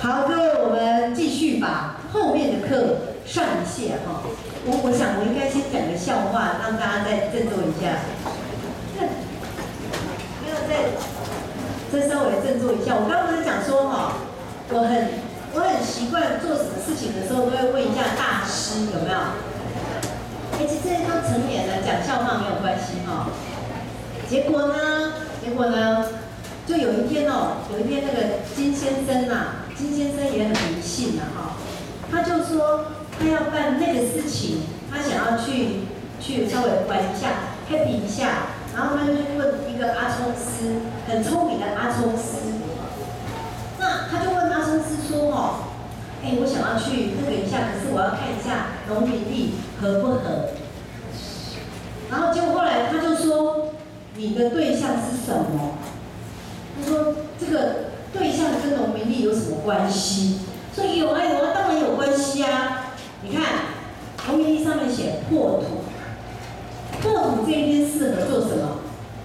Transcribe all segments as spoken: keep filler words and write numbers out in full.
好，各位，我们继续把后面的课上一下哈。我我想我应该先讲个笑话，让大家再振作一下。没有再再稍微振作一下。我刚刚不是讲说哈，我很我很习惯做什么事情的时候都会问一下大师有没有。哎，其实这些都成年了，讲笑话没有关系哈。结果呢？结果呢？就有一天哦，有一天那个金先生啊，金先生也很迷信啊哈，他就说他要办那个事情，他想要去去稍微玩一下 ，happy 一下，然后他就去问一个阿聪师，很聪明的阿聪师，那他就问阿聪师说哦，哎，我想要去那个一下，可是我要看一下农民历合不合，然后结果后来他就说你的对象是什么？他说：“这个对象跟农民历有什么关系？”说有啊有啊，当然有关系啊！你看，农民历上面写破土，破土这一天适合做什么？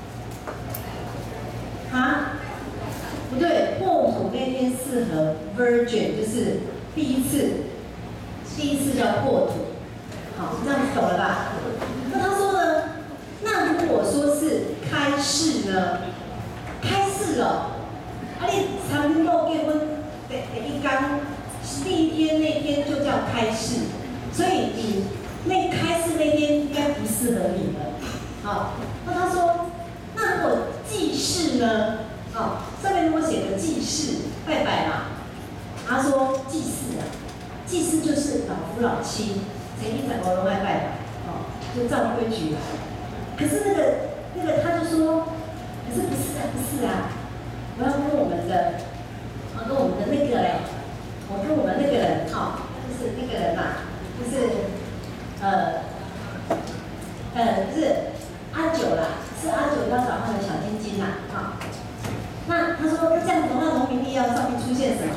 啊？不对，破土那天适合 virgin， 就是第一次，第一次叫破土。好，这样子懂了吧？那他说呢？那如果说是开市呢？开市了，啊！你参与到结婚第第一天，第一天那天就叫开市，所以你那开市那天应该不适合你了。好，那他说，那如果祭祀呢？哦，上面如果写个祭祀，拜拜嘛。他说祭祀啊，祭祀就是老夫老妻，前一整个都爱拜拜，哦，就照规矩来。可是那个那个他就说。可是不是啊，不是啊！我要跟我们的，我要跟我们的那个嘞，我跟我们那个人，哈、哦，就是那个人嘛，就是呃呃，不是阿九啦，是阿九要找他的小金金啦，哈、哦。那他说，那这样子的话，农民历要上面出现什么？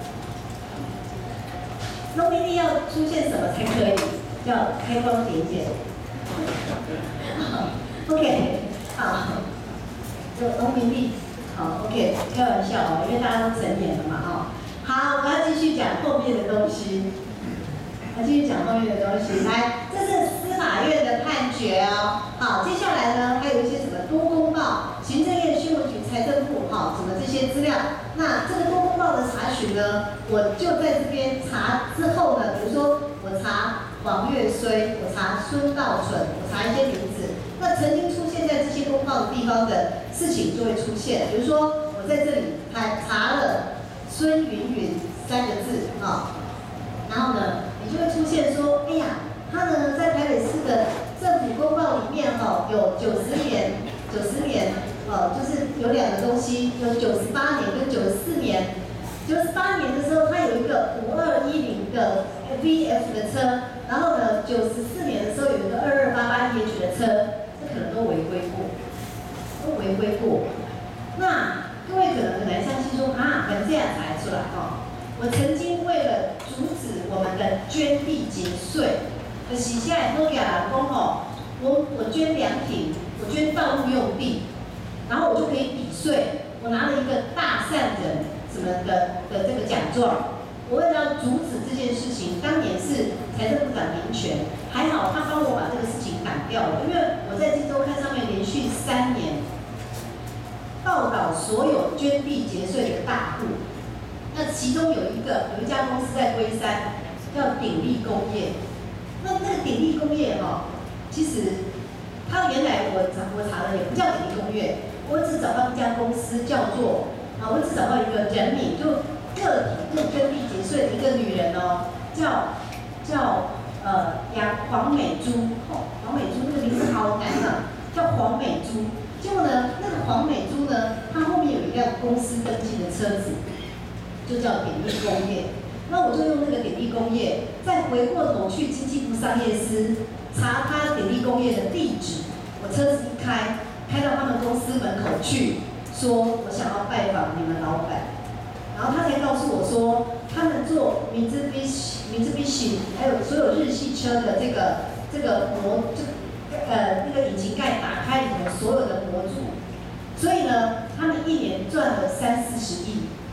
农民历要出现什么才可以？叫开光点点。OK， 好。就农民历，好 ，OK， 开玩笑哦，因为大家都成年了嘛，哈。好，我要继续讲后面的东西，要继续讲后面的东西。来，这是司法院的判决哦。好，接下来呢，还有一些什么多公报、行政院、新闻局、财政部，哈，什么这些资料。那这个多公报的查询呢，我就在这边查之后呢，比如说我查王月衰，我查孙道存，我查一些名字。那曾经出现在这些公报的地方的事情就会出现，比如说我在这里还查了孙云云三个字啊、哦，然后呢，你就会出现说，哎呀，他呢在台北市的政府公报里面哈、哦，有九十年，九十年哦，就是有两个东西，有九十八年跟九十四年。九十八年的时候，他有一个五二一零的 V F 的车，然后呢，九十四年的时候有一个二二八八 E H 的车。可能都违规过，都违规过。那各位可能很难相信说啊，能这样查出来哦。我曾经为了阻止我们的捐地节税，就是现在好几人讲哦，我我捐凉亭，我捐道路用地，然后我就可以抵税。我拿了一个大善人什么的的这个奖状。我为了要阻止这件事情，当年是财政部长林权，还好他帮我把这个事情挡掉了，因为我在《今周刊》上面连续三年报道所有捐地节税的大户，那其中有一个有一家公司在龟山，叫鼎力工业。那那个鼎力工业哈、哦，其实它原来我查我查的也不叫鼎力工业，我只找到一家公司叫做啊，我只找到一个人名就。个体不捐地节税的一个女人哦，叫叫呃杨黄美珠，哦，黄美珠这个名字好难啊，叫黄美珠。结果呢，那个黄美珠呢，她后面有一辆公司登记的车子，就叫鼎力工业。那我就用那个鼎力工业，再回过头去经济部商业司查他鼎力工业的地址。我车子一开，开到他们公司门口去，说我想要拜访你们老板。然后他才告诉我说，他们做米兹必喜、米兹必喜，还有所有日系车的这个这个模，就呃那个引擎盖打开里头所有的模组，所以呢，他们一年赚了三四十亿。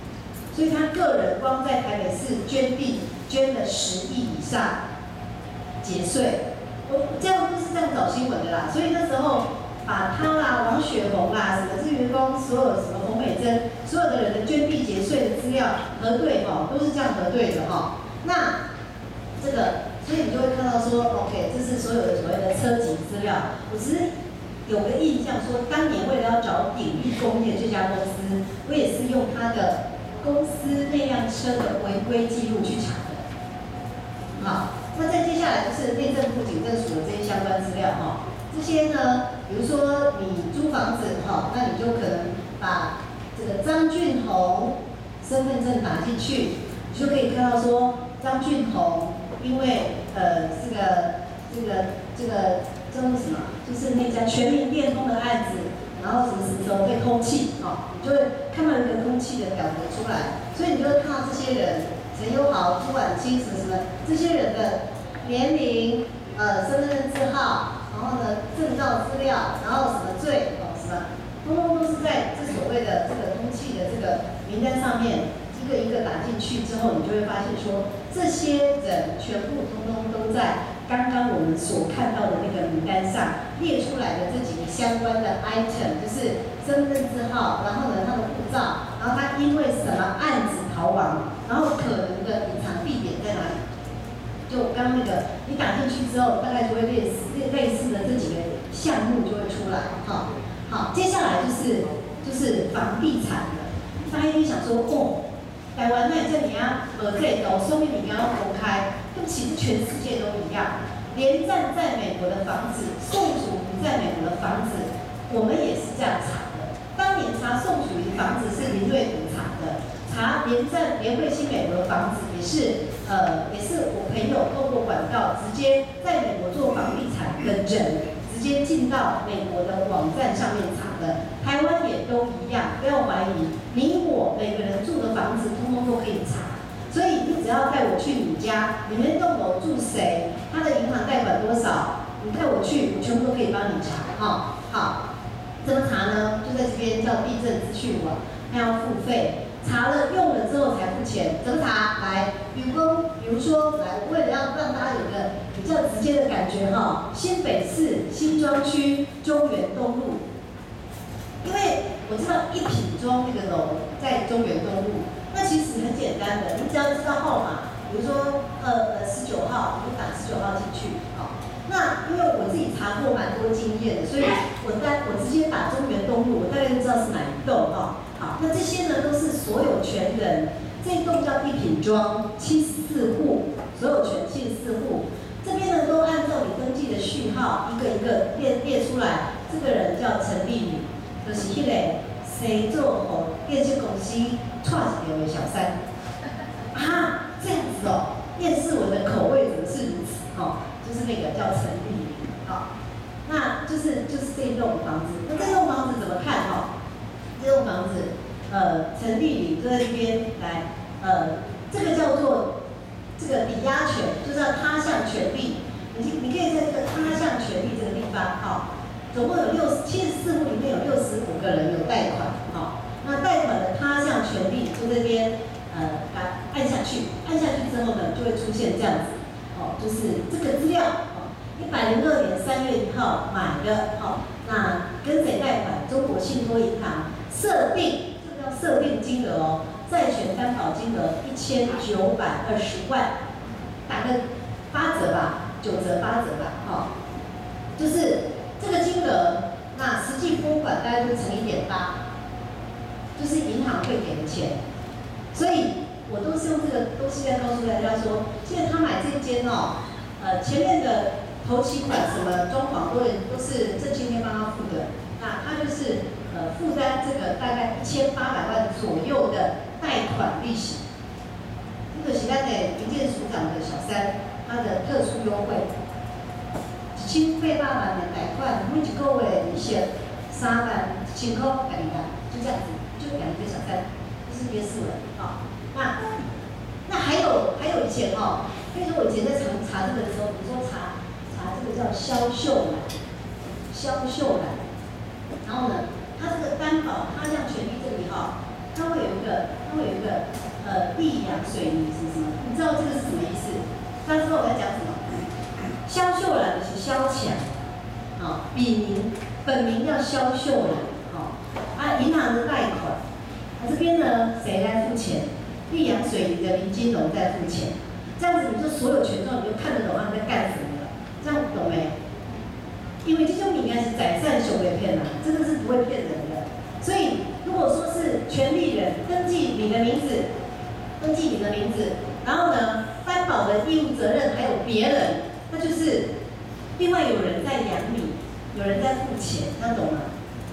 所以他个人光在台北市捐地捐了十亿以上，节税。我这样就是这样找新闻的啦。所以那时候把他啦、王雪红啦、什么志源公、所有什么洪美珍，所有的人的捐地节税的资料核对哈，都是这样核对的哈。那这个，所以你就会看到说 ，OK， 这是所有的所谓的车籍资料。我只是有个印象说，当年为了要找鼎力工业这家公司，我也是用他的公司那辆车的违规记录去查的。好，那再接下来就是内政部警政署的这些相关资料哈。这些呢，比如说你租房子哈，那你就可能把这个张俊宏身份证打进去，你就可以看到说张俊宏因为呃这个这个这个叫做什么，就是那家全民电通的案子，然后什么什么时候被通缉哦，你就会看到一个通缉的表格出来，所以你就会看到这些人陈优豪、朱婉清什么什么这些人的年龄、呃身份证字号。然后呢，证照资料，然后什么罪哦，什么，通通都是在这所谓的这个通缉的这个名单上面，一个一个打进去之后，你就会发现说，这些人全部通通都在刚刚我们所看到的那个名单上列出来的这几个相关的 item， 就是身份证字号，然后呢他的护照，然后他因为什么案子逃亡，然后可能的隐藏地点在哪里。就刚刚那个，你打进去之后，大概就会类似类似的这几个项目就会出来，哈。好，接下来就是就是房地产的，大家就想说，哦，台湾那这里啊，呃，这里都说明你要公开，对不起，这全世界都一样。连战在美国的房子，宋楚瑜在美国的房子，我们也是这样查的。当年查宋楚瑜房子是林瑞图查的。查连战连惠新美国的房子也是，呃，也是我朋友透过管道直接在美国做房地产的人，直接进到美国的网站上面查的。台湾也都一样，不要怀疑，你我每个人住的房子，通通都可以查。所以你只要带我去你家，你们栋楼住谁，他的银行贷款多少，你带我去，我全部都可以帮你查。哈、哦，好，怎么查呢？就在这边叫地震资讯网，还要付费。查了用了之后才付钱，怎么查？来，比如说，比如说，来，为了要让大家有个比较直接的感觉哈，新北市新庄区中原东路，因为我知道一品庄那个楼在中原东路，那其实很简单的，你只要知道号码，比如说呃呃十九号，你就打十九号进去，好。那因为我自己查过蛮多经验的，所以我在我直接打中原东路，我大概就知道是哪一栋哈。好，那这些呢都是所有权人，这一栋叫一品庄，七十四户，所有权七十四户，这边呢都按照你登记的序号一个一个列列出来。这个人叫陈丽宇，就是迄个谁做好电信公司串起来的小三。啊，这样子哦，电视文的口味怎么是如此？哦，就是那个叫陈丽宇，好，那就是就是这一栋房子。那这栋房子怎么看？哈、哦？这栋房子，呃，陈丽宇就在这边来，呃，这个叫做这个抵押权，就叫他项权利。你你可以在这个他项权利这个地方，哈、哦，总共有六十七十四户里面有六十五个人有贷款，哈、哦，那贷款的他项权利就这边，呃，把按下去，按下去之后呢，就会出现这样子，哦，就是这个资料，哦，一百零二年三月一号买的，哦，那跟谁贷款？中国信托银行。设定，这个叫设定金额哦，债权担保金额一千九百二十万，打个八折吧，九折八折吧，哈、哦，就是这个金额，那实际拨款大概就乘一点八，就是银行会给的钱，所以我都是用这个东西在告诉大家说，现在他买这间哦，呃，前面的头期款什么装潢都都是郑清天帮他付的，那他就是。呃，负担这个大概一千八百万左右的贷款利息，这个是咱的营建署长的小三，他的特殊优惠，一千八百万的贷款，每一个月利息三万一千块，给你看，就这样子，就两个小三，这是别四文啊。那那还有还有以前哦，所以说我以前在查查这个的时候，比如说查查这个叫肖秀兰，肖秀兰，然后呢？它这个担保他项权利这里哈，它会有一个，它会有一个呃溧阳水泥是什么？你知道这个是什么意思？大家知道我在讲什么？萧秀兰的是萧强，啊，笔名本名叫萧秀兰，哦，啊，银行的贷款，啊这边呢谁来付钱？溧阳水泥的林金龙在付钱，这样子你就所有权状你就看得懂他们在干什么了，这样懂没？因为这种应该是宰善雄的骗啊，这个是不会骗人的。所以如果说是权利人登记你的名字，登记你的名字，然后呢担保的义务责任还有别人，那就是另外有人在养你，有人在付钱，这样懂吗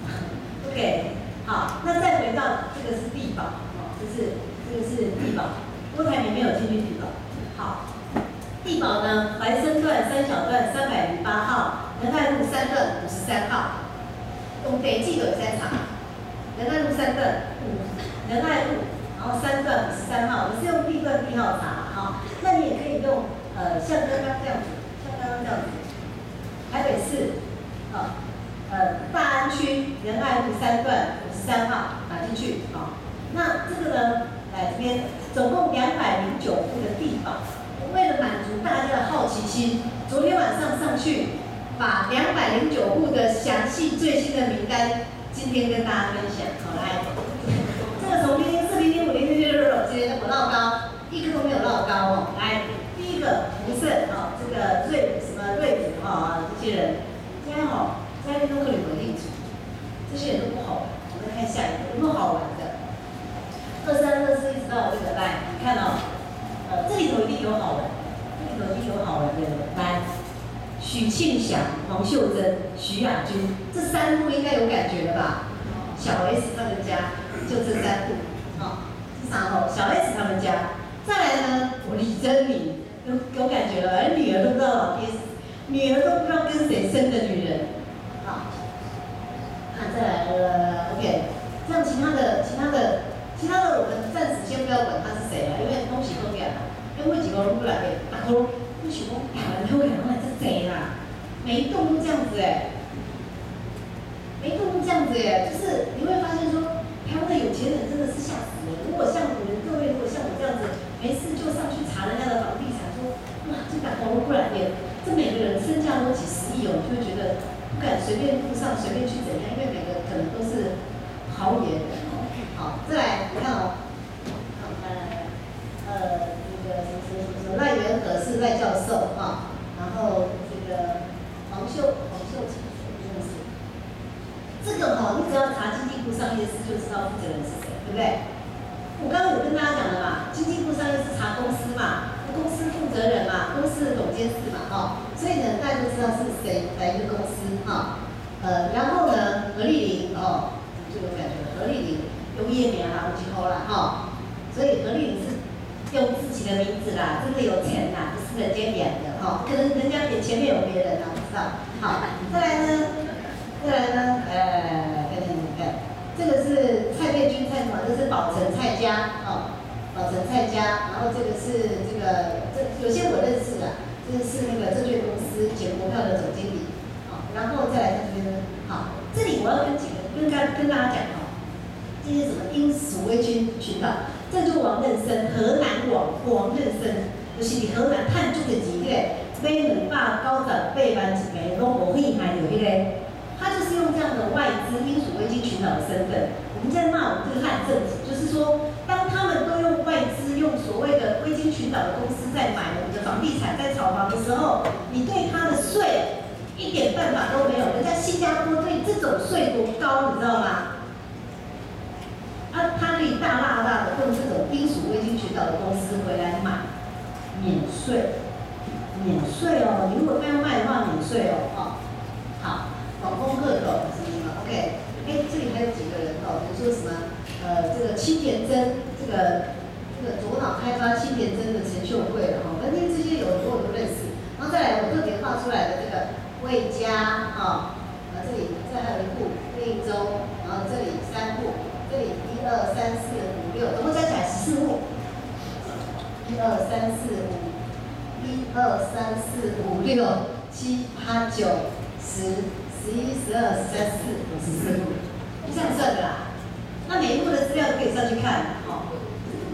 ？OK， 好，那再回到这个是地保，哦，这是这个是地保，郭台铭没有进去地保。好，地保呢，怀生段三小段三百零八号，仁爱路三段五十三号，用地址就会使查。仁爱路三段五，仁爱路，然后三段五十三号，你是用地段地号查，好，那你也可以用呃像刚刚这样子，像刚刚这样子，台北市，啊，呃大安区仁爱路三段五十三号打进去，好，那这个呢，来这边总共两百零九户的地保，为了满足大家的好奇心，昨天晚上上去把两百零九户的详细最新的名单。今天跟大家分享，好来，这个从零零四、零零五、零零六六六，今天都不绕高，一个都没有绕高哦。来，第一个胡胜哦，这个瑞什么瑞子哦，这些人，今天哦，在运动课里稳定组，这些人都不好玩。我们看下一个，有没有好玩的？二三、二四一直到这个来，你看哦，呃，这里头一定有好玩，这里头一定有好玩的人，来。许庆祥、黄秀珍、徐雅君，这三户应该有感觉了吧？小 S 他们家就这三户，哦，这三户小 S 他们家。再来呢，我李珍妮有有感觉了，而女儿都不知道老爹，女儿都不知道跟谁生的女人，好，那再来了 ，OK， 这样其他的、其他的、其他的，我们暂时先不要管他是谁了，因为东西都给了，因为几个人不来给打工。你想讲台湾后人来这贼啦，每一栋都这样子哎、欸，每一栋都这样子哎、欸，就是你会发现说，台湾的有钱人真的是吓死人。如果像我们各位，如果像我这样子，没事就上去查人家的房地产，说哇这打工过来点，这每个人身价都几十亿哦，你就会觉得不敢随便路上随便去怎样，因为每个可能都是豪爷人哦。好，再来你看哦，呃呃那个什么什么什么赖元和是赖教授哈，然后这个黄秀黄秀琴不认识，这个哈、哦、你只要查经济部商业司就知道负责人是谁，对不对？我刚刚有跟大家讲了嘛，经济部商业司查公司嘛，公司负责人嘛，公司的总监事嘛，哈、哦，所以呢大家就知道是谁哪一个公司哈、哦，呃，然后呢何丽玲哦，就有感觉了，何丽玲用叶名啦，有几号啦哈、哦，所以何丽玲是用自己的名字啦，真的有钱啦，不是人家演的哈、哦，可能人家也前面有别人啦，不知道。好，再来呢，再来呢，呃，看看看。这个是蔡佩君蔡什么？这是宝城蔡家哦，宝城蔡家。然后这个是这个这有些我认识的，这是那个证券公司前国票的总经理。好、哦，然后再来看这边呢，好，这里我要跟几个跟大跟大家讲哦，这些什么英属威军群岛，这就王任生，河南王王任生，就是你河南探出的几个买两百九十八万一枚，拢无厉害有迄个。他就是用这样的外资英属维京群岛的身份，我们在骂我们这个汉政府，就是说，当他们都用外资、用所谓的维京群岛的公司在买我们的房地产、在炒房的时候，你对他的税一点办法都没有。人家新加坡对这种税多高，你知道吗？啊，他可以大大大的用这种英属维京群岛的公司回来买免税，免税哦。你如果非要卖的话，免税哦，哦，好。广丰鹤斗什么什么 ，OK， 哎，这里还有几个人哦，比如说什么，呃，这个青田真，这个这个左脑开发青田真的陈秀慧了哈，反正这些有很多我都认识。然后再来我特别画出来的这个魏家哈，啊这里再还有一户魏州，然后这里三户，这里一二三四五六，总共加起来十四户，一二三四五，一二三四五六七八九十。十一、十二、十三、十四、十四户，这样算的啦。那每一户的资料都可以上去看，哦。威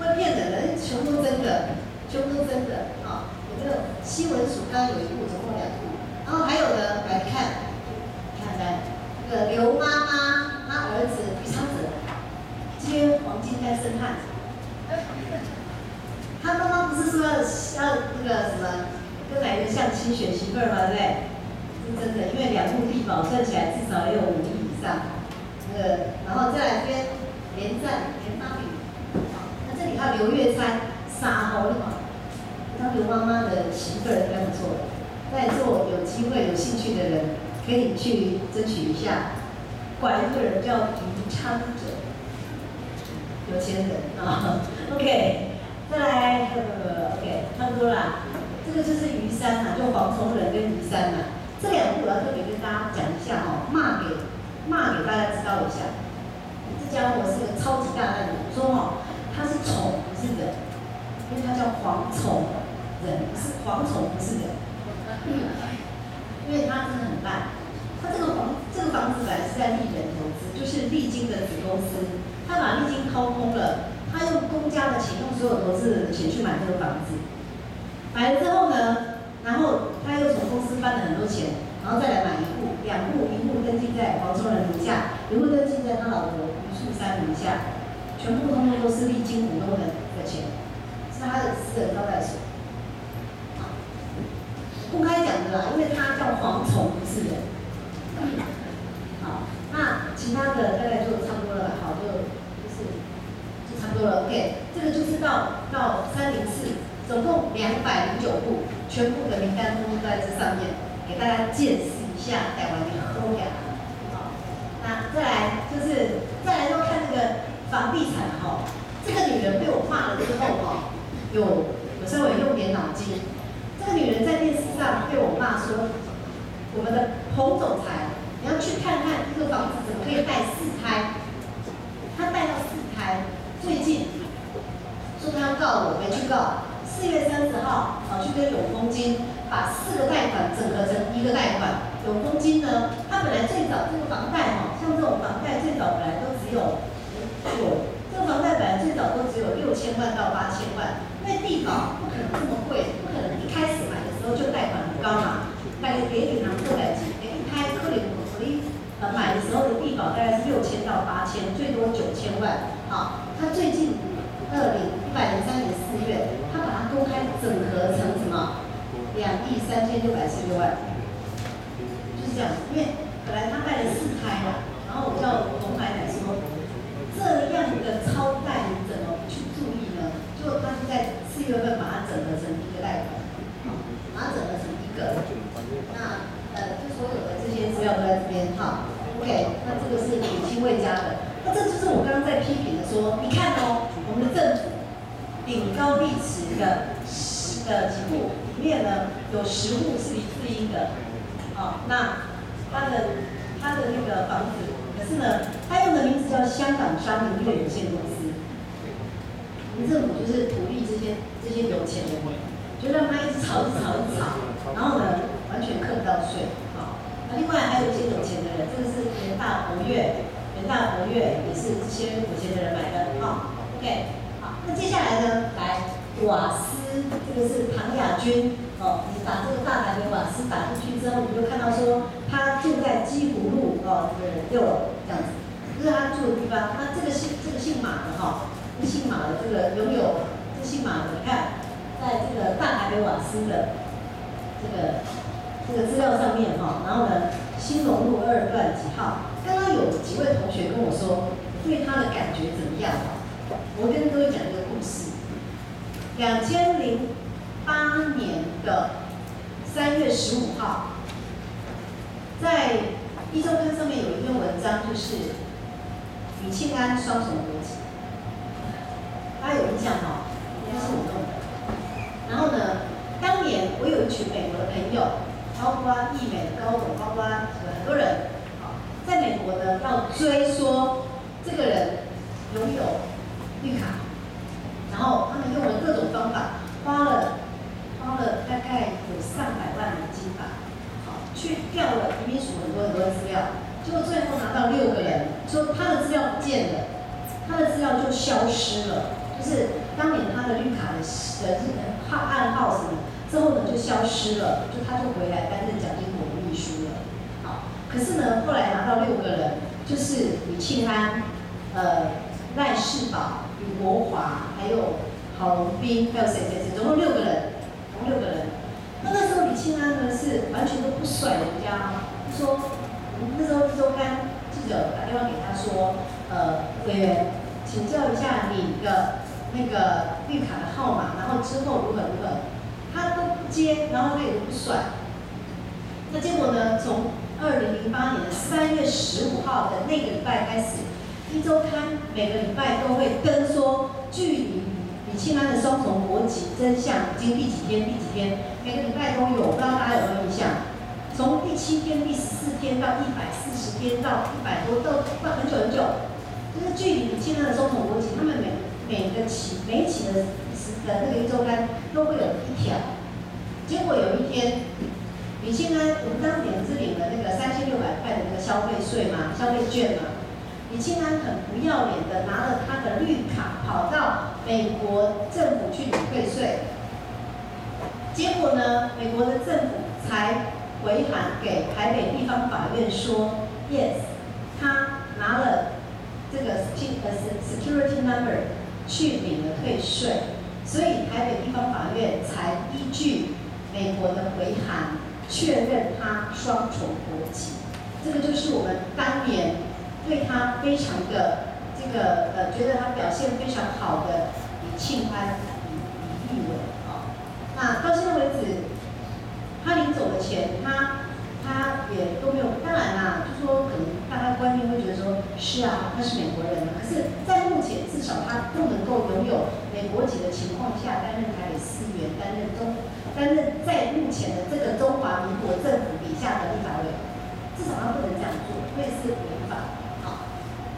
会骗人的，全部都真的，全部都真的啊。有没有西文署刚刚有一部，总共两部，然后还有呢，来看，看来那个刘妈妈，她儿子于昌泽接黄金单身汉。他妈妈不是说要要那个什么跟哪个相亲选媳妇儿吗？对不对？是真的，因为两部地保算起来至少也有五亿以上。那个，然后再来这边连战连发饼，那这里还有刘月参沙猴嘛，当刘妈妈的媳妇儿还不错。在座有机会有兴趣的人，可以去争取一下。管一个人叫余昌者，有钱人啊。OK。再来，呃 ，OK， 差不多啦。这个就是于山嘛，就黄崇仁跟于山嘛，这两部我要特别跟大家讲一下哦，骂给骂给大家知道一下。这家伙是个超级大烂人，说哦，他是宠不是人，因为他叫黄崇仁，不是蝗虫不是人，因为他真的很烂。他这个房这个房子本来是在丽人投资，就是丽晶的子公司，他把丽晶掏空了。他用公家的钱，用所有投资人的钱去买这个房子，买了之后呢，然后他又从公司翻了很多钱，然后再来买一户、两户，一户登记在黄崇仁名下，一户登记在他老婆于素山名下，全部通通都是丽晶股东的的钱，是他的私人招待所。公开讲的啦，因为他叫蝗虫，不是人。好，那其他的大概就差不多了，好就。差不多了 ，OK， 这个就是到到三零四，总共两百零九户，全部的名单都在这上面，给大家见识一下台湾的优雅。好，那再来就是再来就看那个房地产哈、哦，这个女人被我骂了之后哈、哦，有有稍微用点脑筋。这个女人在电视上被我骂说，我们的彭总裁，你要去看看这个房子怎么可以带四胎，她带到四胎。最近说他要告我，没去告。四月三十号，跑去跟永丰金把四个贷款整合成一个贷款。永丰金呢，它本来最早这个房贷哈，像这种房贷最早本来都只有有这个房贷本来最早都只有六千万到八千万，因为地保不可能这么贵，不可能一开始买的时候就贷款很高嘛，大概给银行六百几，给一开科林所以呃买的时候的地保大概是六千到八千，最多九千万，好。他最近二零一百零三年四月，他把它公开整合成什么？两亿三千六百七十六万，就是这样。因为本来他带了四胎嘛，然后我叫洪奶奶说，这样的超贷你怎么不去注意呢？就他是在四月份把它整合成一个贷款，把它整合成一个。那呃，就所有的这些资料都在这边哈。OK， 那这个是李清卫家的。那这就是我刚刚在批评的说，你看哦，我们的政府顶高立池的十的几户里面呢，有十户是黎智英的，哦，那他的他的那个房子，可是呢，他用的名字叫香港商林业有限公司，民政府就是鼓励这些这些有钱人，就让他一直炒，一直炒，一直炒，然后呢，完全课不到税，好、哦，那另外还有一些有钱的人，这个是元大博越。元大博越也是这些有钱的人买的，哈、哦、，OK， 好，那接下来呢，来瓦斯，这个是唐雅君，哦，你把这个大台北瓦斯打进去之后，你就看到说他住在基湖路哦，这个六楼这样子，这是他住的地方。那这个姓这个姓马的哈，这姓马的这个拥有这姓马的，你看，在这个大台北瓦斯的这个这个资料上面哈，然后呢，兴隆路二段几号？刚刚有几位同学跟我说，对他的感觉怎么样？我跟各位讲一个故事。两千零八年的三月十五号，在一周刊上面有一篇文章，就是李庆安双重国籍，大家有印象哈？应该是我弄的。然后呢，当年我有一群美国的朋友，包括义美的高董，包括很多人。在美国呢，要追说这个人拥有绿卡，然后他们用了各种方法，花了花了大概有上百万美金吧，好，去调了移民署很多很多资料，结果最后拿到六个人，说他的资料不见了，他的资料就消失了，就是当年他的绿卡的的号暗号什么之后呢就消失了，就他就回来担任蒋经国的秘书了。好，可是呢后来拿到六个人，就是李庆安、呃赖世宝、吕国华，还有郝龙斌，还有谁谁谁，总共六个人，总共六个人。那那时候李庆安呢是完全都不甩人家啊，说那时候《周刊》记者打电话给他说，呃，委员，请教一下你的那个绿卡的号码，然后之后如何如何，他都不接，然后他也都不甩。那结果呢？从二零零八年的三月十五号的那个礼拜开始，《一周刊》每个礼拜都会登说，距离李庆安的双重国籍真相已经第几天第几天，每个礼拜都有，不知道大家有没有印象？从第七天、第十四天到一百四十天到一百多，到到很久很久，就是距离李庆安的双重国籍，他们每每个期每一期的的那个《一周刊》都会有一条。结果有一天，李庆安，我们当年是领了那个三千六百块的那个消费税嘛，消费券嘛。李庆安很不要脸的拿了他的绿卡，跑到美国政府去领退税。结果呢，美国的政府才回函给台北地方法院说 ，yes， 他拿了这个 security number 去领了退税，所以台北地方法院才依据美国的回函确认他双重国籍。这个就是我们当年对他非常的这个呃，觉得他表现非常好的李庆安李李立委啊。那到现在为止，他临走的前，他他也都没有，当然啦，就说可能大家观念会觉得说，是啊，他是美国人啊，可是，在目前至少他不能够拥有美国籍的情况下，担任台北市议员，担任中担任在目前的这个中华民国政府底下的立法委员，至少他不能这样做，因为是违法。好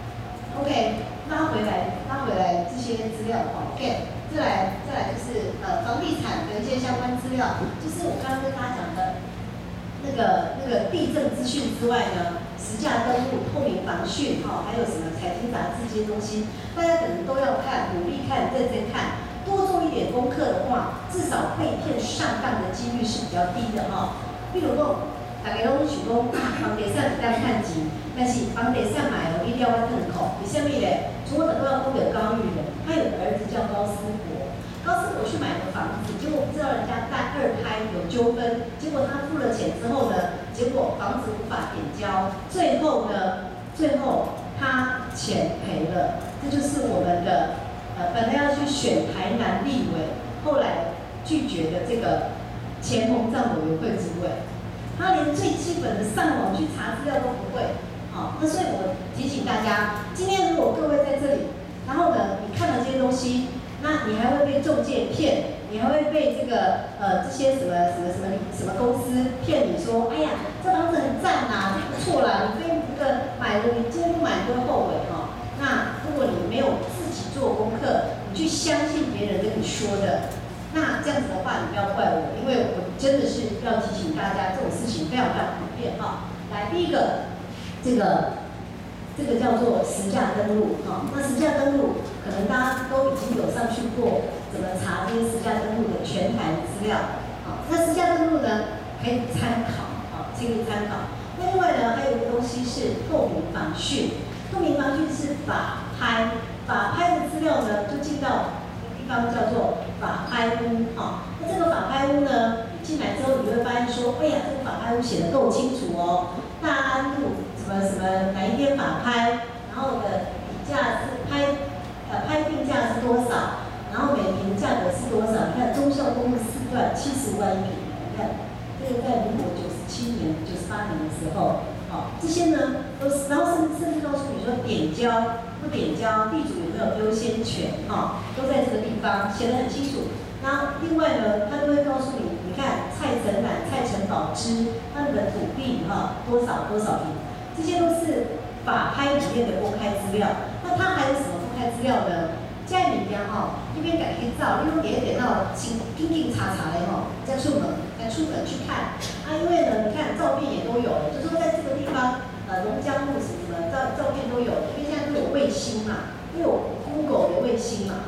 ，OK， 拉回来，拉回来这些资料哈 ，OK。再来，再来就是呃房地产的一些相关资料，就是我刚刚跟大家讲的，那个那个地震资讯之外呢，实价登录、透明防汛哈，还有什么财经杂志这些东西，大家可能都要看，努力看，认真看，多做一点功课的话，至少被骗上当的几率是比较低的哈。比如说，大家拢想讲房地产一定要看钱，但是房地产买了一定要认可，为什么嘞？除了都要供给高玉人，他有个儿子叫高思国，高思国去买个房子，结果不知道人家带二胎有纠纷，结果他付了钱之后呢，结果房子无法点交，最后呢，最后他钱赔了，这就是我们的呃本来要去选台南立委，后来拒绝的这个前膨胀委员会主委，他连最基本的上网去查资料都不会。好，那所以我提醒大家，今天如果各位在这里，然后呢，你看了这些东西，那你还会被中介骗，你还会被这个呃这些什么什么什么什么公司骗你说，哎呀，这房子很赞呐，不错啦，你非这个买了，你今天不买你会后悔哈、哦。那如果你没有自己做功课，你去相信别人跟你说的，那这样子的话，你不要怪我，因为我真的是要提醒大家，这种事情非常非常普遍哈、哦。来，第一个。这个这个叫做实价登录哈、哦，那实价登录可能大家都已经有上去过，怎么查这些实价登录的全台资料？好、哦，那实价登录呢可以参考，好、哦，这个参考。那另外呢，还有一个东西是透明防汛，透明防汛是法拍，法拍的资料呢就进到地方叫做法拍屋哈、哦。那这个法拍屋呢，进来之后你会发现说，哎呀，这个法拍屋写得够清楚哦，大安路。什么什么哪一天法拍，然后的底价是拍呃拍定价是多少，然后每平价格是多少？你看忠孝东路四段七十万一平，你看这个在民国九十七年、九十八年的时候，好、哦、这些呢都是，然后甚甚至告诉你说点交不点交，地主有没有优先权，哈、哦，都在这个地方写得很清楚。然后另外呢，他都会告诉你，你看蔡成南、蔡成宝之他们的土地哈、哦、多少多少平。这些都是法拍里面的公开资料。那它还有什么公开资料呢？在里边哈，一边改去照，因为点点到紧紧紧查查的哈，再出门再出门去看。啊，因为呢，你看照片也都有了，就说在这个地方，呃，龙江路什么照照片都有，因为现在都有卫星嘛，都有 Google 的卫星嘛哈，所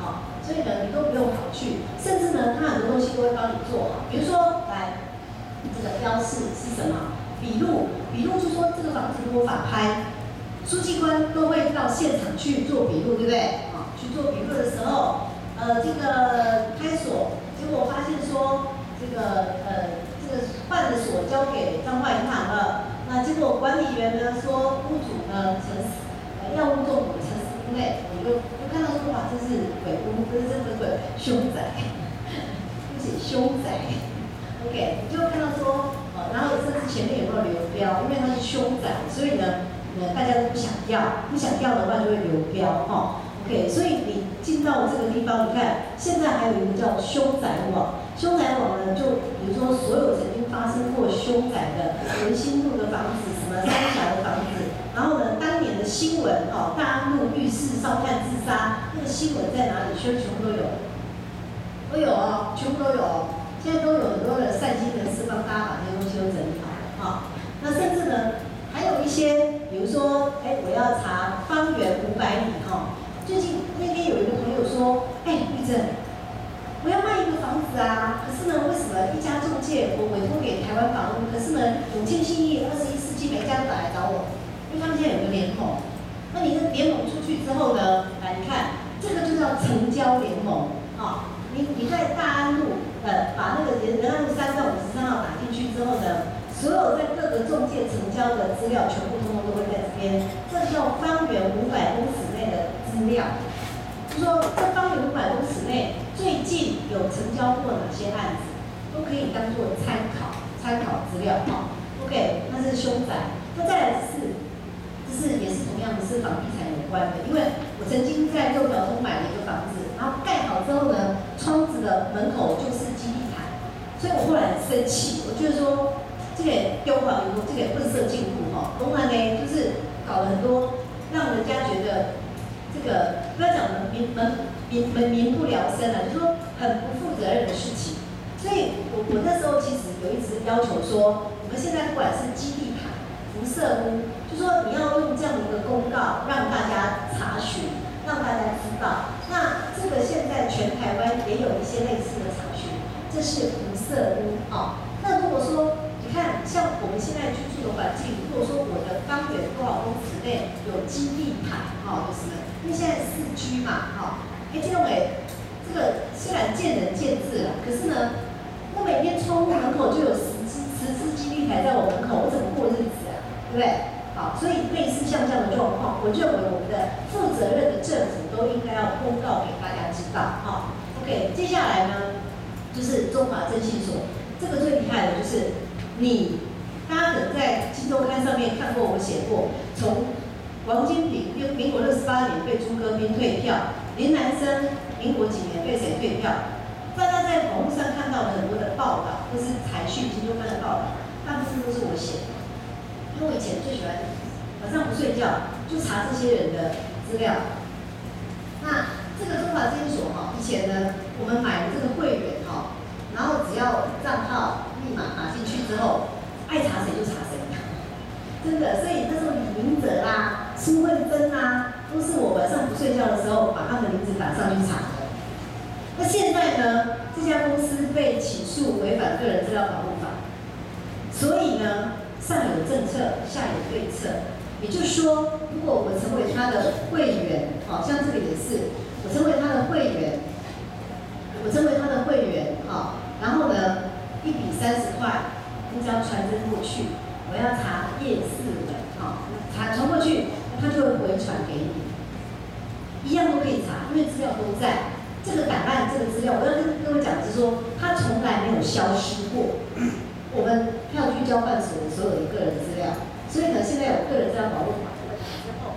所以呢，你都不用跑去，甚至呢，它很多东西都会帮你做好。比如说，来，这个标示是什么？笔录，笔录就说这个房子如果法拍，书记官都会到现场去做笔录，对不对？啊，去做笔录的时候，呃，这个开锁，结果发现说，这个呃，这个换的锁交给彰化银行了，那结果管理员呢说屋主呢曾呃药物中毒曾死因类，我就就看到说哇，这是鬼屋，这是这是鬼凶宅，对不起，凶宅。OK， 你就看到说，呃，然后甚至前面有没有流标，因为它是凶宅，所以呢，呃，大家都不想要，不想要的话就会流标，哈、哦。OK， 所以你进到这个地方，你看现在还有一个叫凶宅网，凶宅网呢，就比如说所有曾经发生过凶宅的文心路的房子，什么三峡的房子，然后呢，当年的新闻，哦，大安路浴室烧炭自杀，那个新闻在哪里？全全部都有，都有哦，全部都有、哦。现在都有很多的善心人士帮大家把这些东西都整理好了哈、哦。那甚至呢，还有一些，比如说，哎，我要查方圆五百里哈、哦。最近那天有一个朋友说，哎，玉珍，我要卖一个房子啊，可是呢，为什么一家中介我委托给台湾房屋，可是呢，永庆信义二十一世纪每家都打来找我，因为他们现在有个联盟。那你这联盟出去之后呢，来你看，这个就叫成交联盟啊、哦。你你在大安路。呃，把那个仁仁爱路三到五十三号打进去之后呢，所有在各个中介成交的资料全部通通都会在这边，这叫方圆五百公尺内的资料。就说这方圆五百公尺内最近有成交过哪些案子，都可以当做参考参考资料哈、哦。OK， 那是凶宅。那再来是，这是也是同样的是房地产有关的，因为我曾经在六条通买了一个房子，然后盖好之后呢，窗子的门口就是基地台，所以我后来很生气，我觉得说这个丢好以后，这个混色进户哈，公安呢就是搞了很多让人家觉得这个不要讲民门民门民不聊生了，就说很不负责任的事情。所以我我那时候其实有一直要求说，我们现在不管是基地台、辐射屋，就说你要用这样的一个公告让大家查询。让大家知道，那这个现在全台湾也有一些类似的查询，这是辐射屋啊、哦。那如果说你看，像我们现在居住的环境，如果说我的方圆多少公尺内有基地台，哈、哦，就是因为现在四 G 嘛，哈、哦，哎，这种哎，这个虽然见仁见智啦，可是呢，我每天窗户门口就有十只十只基地台在我门口，我怎么过日子啊？对不对？好，所以类似像这样的状况，我认为我们的负责任的政府都应该要公告给大家知道。哈 ，OK， 接下来呢，就是中华征信所，这个最厉害的就是你，大家可能在《金周刊》上面看过我写过，从王金平因为民国六十八年被朱歌斌退票，林南生民国几年被谁退票？大家在网络上看到了很多的报道，或是财讯、金周刊的报道，大部分都是我写的。因为我以前最喜欢晚上不睡觉，就查这些人的资料。那这个中华征信所哈，以前呢，我们买了这个会员哈，然后只要账号密码打进去之后，爱查谁就查谁，真的。所以那时候李明哲啦、苏慧珍啦，都是我晚上不睡觉的时候把他们的名字打上去查的。那现在呢，这家公司被起诉违反个人资料保护法，所以呢。上有政策，下有对策。也就是说，如果我成为他的会员，好、哦、像这个也是，我成为他的会员，我成为他的会员，好、哦，然后呢，一笔三十块，你只要传真过去，我要查夜市文，好、哦，查传过去，他就会回传给你，一样都可以查，因为资料都在。这个档案，这个资料，我要跟各位讲，就是说，它从来没有消失过。我们票据交换所的所有的个人资料，所以呢，现在有个人资料保护法之后，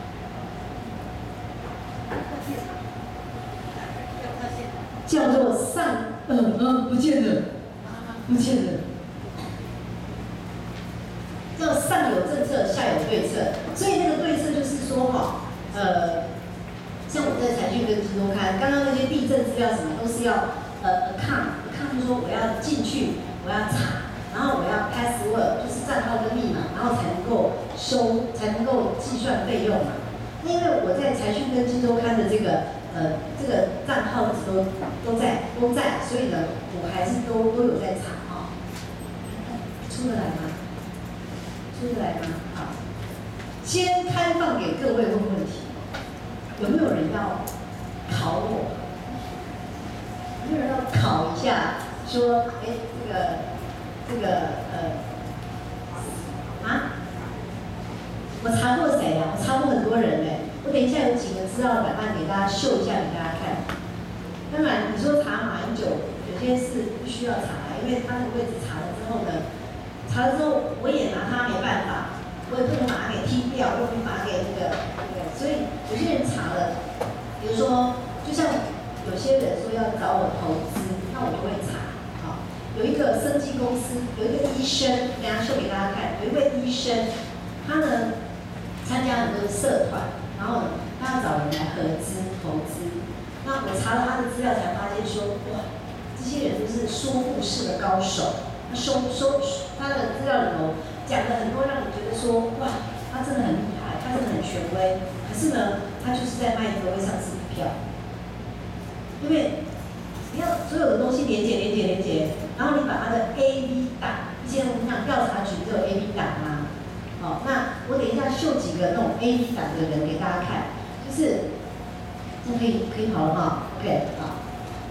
叫做上，嗯嗯，不见了，不见了，叫上有政策，下有对策，所以那个对策就是说哈，呃，像我在财讯跟金周刊，刚刚那些地震资料什么都是要呃 account account 就是说我要进去，我要查。然后我要 password， 就是账号跟密码，然后才能够收，才能够计算费用嘛。那因为我在财讯跟金周刊的这个呃这个账号一直都都在都在，所以呢，我还是都都有在查哈、哦。出得来吗？出得来吗？好，先开放给各位问问题，有没有人要考我？有没有人要考一下？说，哎，这个这个呃啊，我查过谁啊？我查过很多人哎。我等一下有几个资料档案给大家秀一下给大家看。当然，你说查马英九，有些是不需要查的，因为他那个位置查了之后呢，查了之后我也拿他没办法，我也不能把他给踢掉，我也不能把他给那个那个，所以有些人查了，比如说，就像有些人说要找我投资，那我就会查。好，有一个生技公司，有一个医生，等一下秀给大家看，有一位医生，他呢参加很多社团。然后呢，他要找人来合资投资。那我查了他的资料，才发现说，哇，这些人都是说故事的高手。他收收他的资料里头讲了很多，让你觉得说，哇，他真的很厉害，他真的很权威。可是呢，他就是在卖一个未上市股票。因为你要所有的东西连接、连接、连接，然后你把他的 A B 档，以前我们讲调查局只有 A B 档嘛。好，那我等一下秀几个那种 A B 档的人给大家看，就是这可以可以好了哈 ，OK 好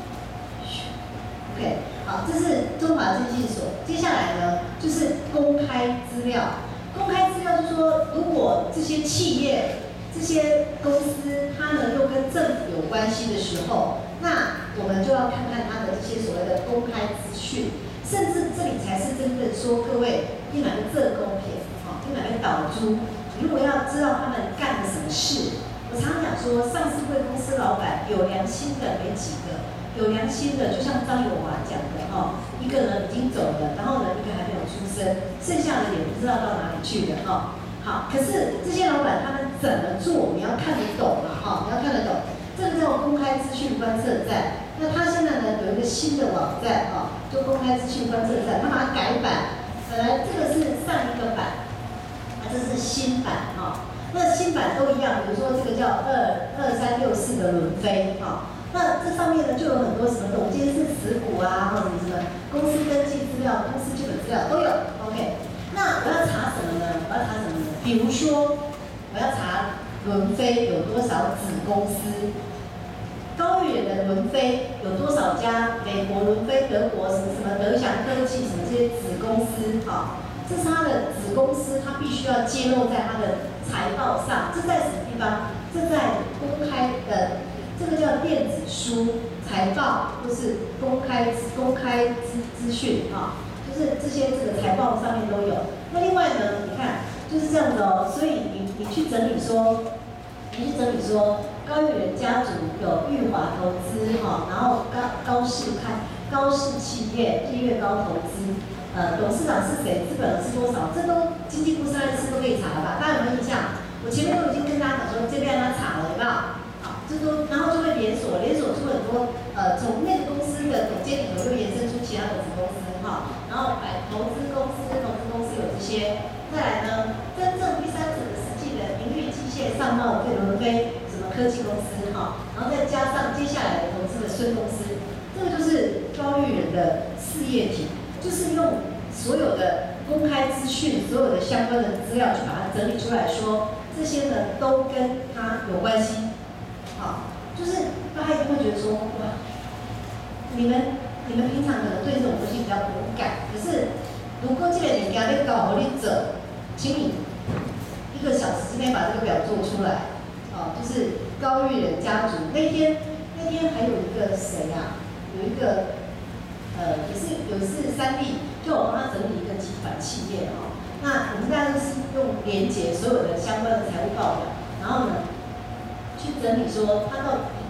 ，OK 好，这是中华证券所。接下来呢，就是公开资料。公开资料就是说，如果这些企业、这些公司它呢又跟政府有关系的时候，那我们就要看看它的这些所谓的公开资讯，甚至这里才是真正说各位你哪个这公平。你哪个岛猪？你如果要知道他们干了什么事，我常常讲说，上市贵公司老板有良心的没几个，有良心的就像张友华讲的哈，一个人已经走了，然后呢一个还没有出生，剩下的也不知道到哪里去了哈。好，可是这些老板他们怎么做，你要看得懂嘛哈，你要看得懂，这个叫公开资讯观测站。那他现在呢有一个新的网站哈，就公开资讯观测站，他把它改版，本来这个是上一个版。这是新版哈、哦，那新版都一样，比如说这个叫二二三六四的轮飞哈、哦，那这上面呢就有很多什么董监事持股啊，或者什么公司登记资料、公司基本资料都有。OK， 那我要查什么呢？我要查什么呢？比如说我要查轮飞有多少子公司，高育远的轮飞有多少家？美国轮飞、德国什么什么德翔科技什么这些子公司哈。哦，这是它的子公司，它必须要揭露在它的财报上。这在什么地方？这在公开的，这个叫电子书、财报，或是公开公开资资讯啊，就是这些这个财报上面都有。那另外呢，你看就是这样子哦。所以你你去整理说，你去整理说，高育远家族有裕华投资哈，然后高高世看高世企业、日月高投资。呃，董事长是谁？资本额是多少？这都经济部上一次都可以查了吧？大家有没有印象？我前面都已经跟大家讲说，这边让他查了，有没有？好，这都然后就会连锁，连锁出很多呃，从那个公司的总监里头又延伸出其他的子公司哈，然后百投资公司、投资公司有这些。再来呢，真正第三者的实际的营运机械、上贸、费伦飞什么科技公司哈，然后再加上接下来的投资的孙公司，这个就是高育远的事业体。就是用所有的公开资讯、所有的相关的资料去把它整理出来说，这些呢都跟它有关系。好，就是大家一定会觉得说，哇，你们你们平常可能对这种东西比较无感，可是如果这个人家在搞活力者，请你一个小时之内把这个表做出来。哦，就是高育远家族那天那天还有一个谁呀、啊？有一个。呃，也是有是三 D， 就我帮他整理一个集团企业哈、哦。那我们大家都是用连结所有的相关的财务报表，然后呢，去整理说他到底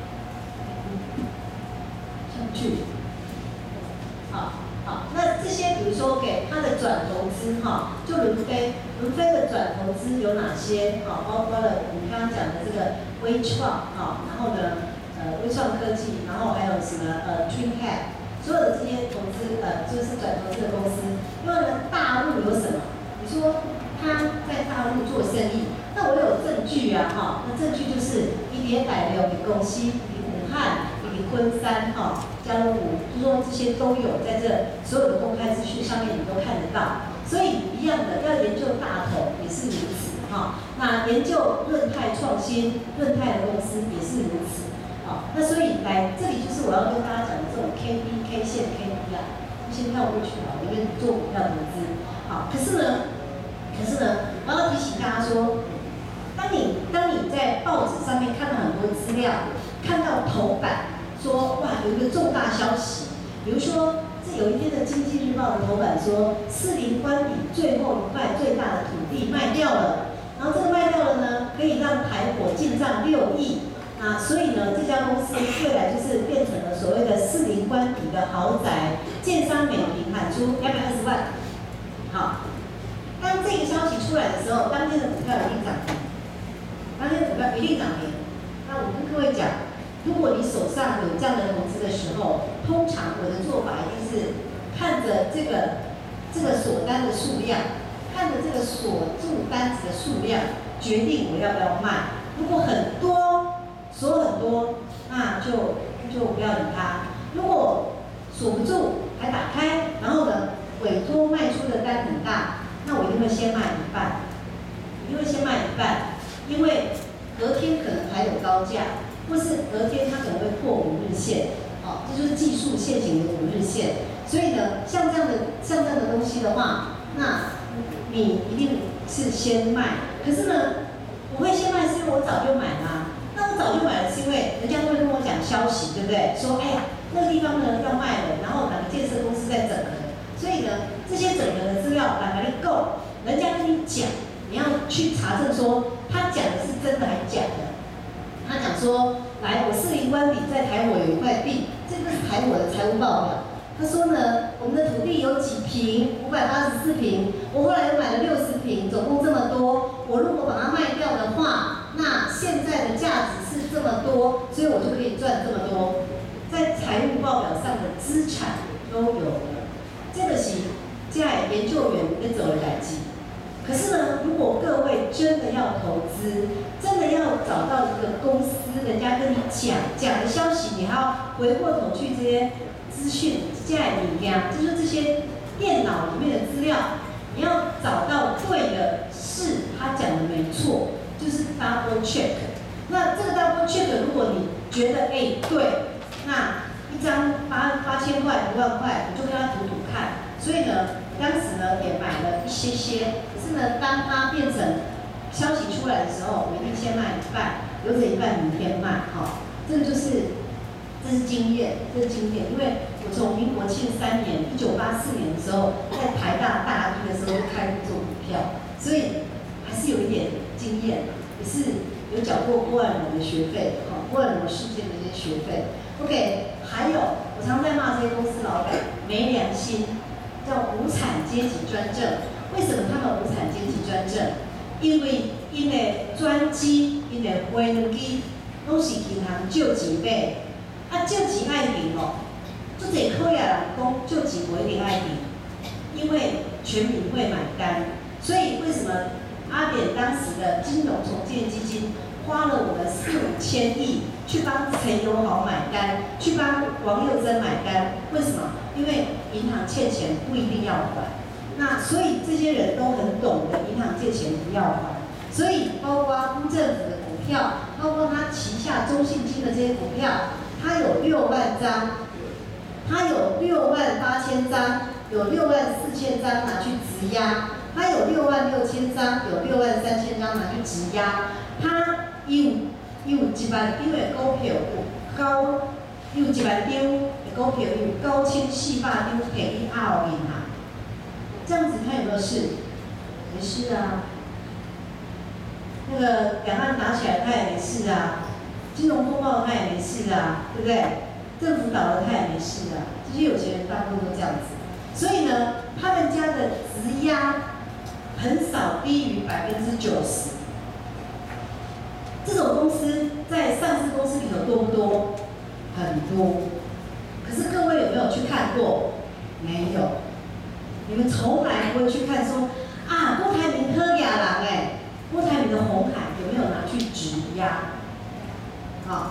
上去。好，好，那这些比如说给他的转投资哈，就轮飞，轮飞的转投资有哪些？哈，包括了我们刚刚讲的这个微创哈，然后呢，呃，微创科技，然后还有什么呃 TwinCap。所有的这些投资，呃，就是转投资的公司，因为呢，大陆有什么？你说他在大陆做生意，那我有证据啊，哈，那证据就是一跌百流的公司， 汉以及昆山哈、嘉龙湖，就说这些都有在这所有的公开资讯上面你都看得到。所以一样的，要研究大同也是如此哈。那研究润泰创新，润泰的公司也是如此。好，那所以来这里就是我要跟大家讲的这种 K D K 线 K D 啊，先跳过去啊，因为做股票投资。好，可是呢，可是呢，我要提醒大家说，当你当你在报纸上面看到很多资料，看到头版说哇有一个重大消息，比如说这有一天的《经济日报》的头版说，士林官邸最后一块最大的土地卖掉了，然后这个卖掉了呢，可以让台火进账六亿。啊，所以呢，这家公司未来就是变成了所谓的士林官邸的豪宅，建商每平喊出两百二十万。好，当这个消息出来的时候，当天的股票一定涨停，当天的股票一定涨停。那我跟各位讲，如果你手上有这样的投资的时候，通常我的做法一定是看着这个这个锁单的数量，看着这个锁住单子的数量，决定我要不要卖。如果很多，锁很多，那就就不要理它。如果锁不住还打开，然后呢委托卖出的单很大，那我一定会先卖一半，一定会先卖一半，因为隔天可能还有高价，或是隔天它可能会破五日线，哦，这就是技术线型的五日线。所以呢，像这样的像这样的东西的话，那你一定是先卖。可是呢，我会先卖是因为我早就买啦。那我早就买了，是因为人家都会跟我讲消息，对不对？说哎呀，那个地方呢要卖了，然后哪个建设公司在整合，所以呢，这些整合的资料哪里够？人家跟你讲，你要去查证说他讲的是真的还是假的。他讲说，来，我士林官邸在台火有一块地，这个是台火的财务报表。他说呢，我们的土地有几坪，五百八十四坪，我后来又买了六十坪，总共这么多。我如果把它卖掉的话，那现在的价值是这么多，所以我就可以赚这么多。在财务报表上的资产都有了，这个是在研究员在走的代志。可是呢，如果各位真的要投资，真的要找到一个公司，人家跟你讲讲的消息，你还要回过头去这些资讯，现在你讲，就是这些电脑里面的资料，你要找到对的是他讲的没错，就是 double check。那这个 double check， 如果你觉得哎对，那一张八八千块、一万块，你就跟他赌赌看。所以呢，当时呢也买了一些些，可是呢，当它变成消息出来的时候，我一定先卖一半，留着一半明天卖。哈、哦，这个就是。这是经验，这是经验，因为我从民国七十三年，一九八四年的时候，在台大大一的时候开始做股票，所以还是有一点经验，也是有缴过郭万荣的学费，哈、哦，郭万荣事件的一些学费。OK， 还有我常在骂这些公司老板没良心，叫无产阶级专政。为什么他们无产阶级专政？因为因的专机、因的飞机都是银行借钱买。啊，借钱爱定哦，做这科亚人讲借钱不一定爱定，因为全民会买单。所以为什么阿扁当时的金融重建基金花了我们四五千亿去帮陈友豪买单，去帮王佑珍买单？为什么？因为银行欠钱不一定要还。那所以这些人都很懂得银行借钱不要还。所以包括辜政府的股票，包括他旗下中信金的这些股票。它有六万张，它有六万八千张，有六万四千张拿去质押，它有六万六千张，有六万三千张拿去质押。它有有一万张的股票有高，有一万张的股票有九千四百张摕去澳银行，这样子它有没有事？没事啊。那个两岸打起来，它也没事啊。金融风暴他也没事啊，对不对？政府倒了他也没事啊，这些有钱人大部分都这样子。所以呢，他们家的质押很少低于百分之九十。这种公司在上市公司里头多不多？很多。可是各位有没有去看过？没有。你们从来不会去看说啊，郭台铭喝雅郎哎，郭台铭的鸿海有没有拿去质押？好，